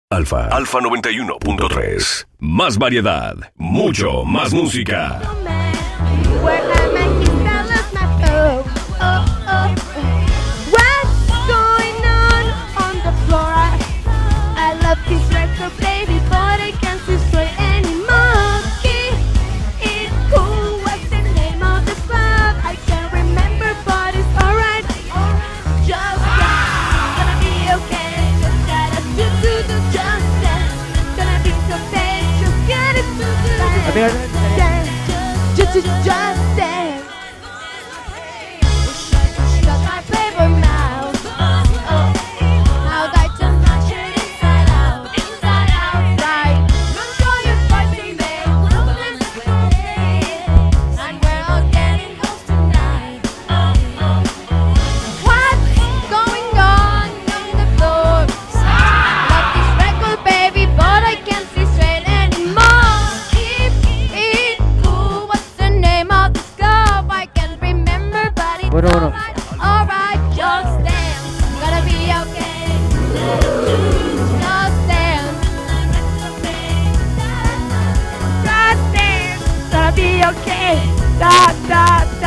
Alfa 91.3. Más variedad, mucho más música. Just dance. Shut my favorite mouth. Now that just mash it inside out, right? Control your fighting, babe. And we're all getting close tonight. What's going on the floor? Love this record, baby, but I can't see straight anymore. Bueno. Alright, just dance. Gonna be okay. Just dance. Just dance. Gonna be okay. Da, da,